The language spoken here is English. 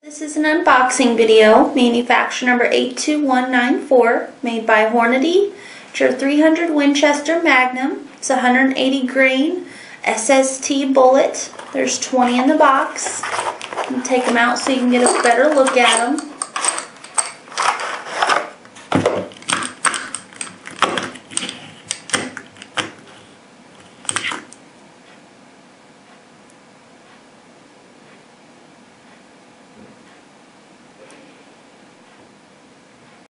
This is an unboxing video, manufacturer number 82194, made by Hornady. It's your 300 Winchester Magnum. It's 180 grain SST bullet. There's 20 in the box. You take them out so you can get a better look at them.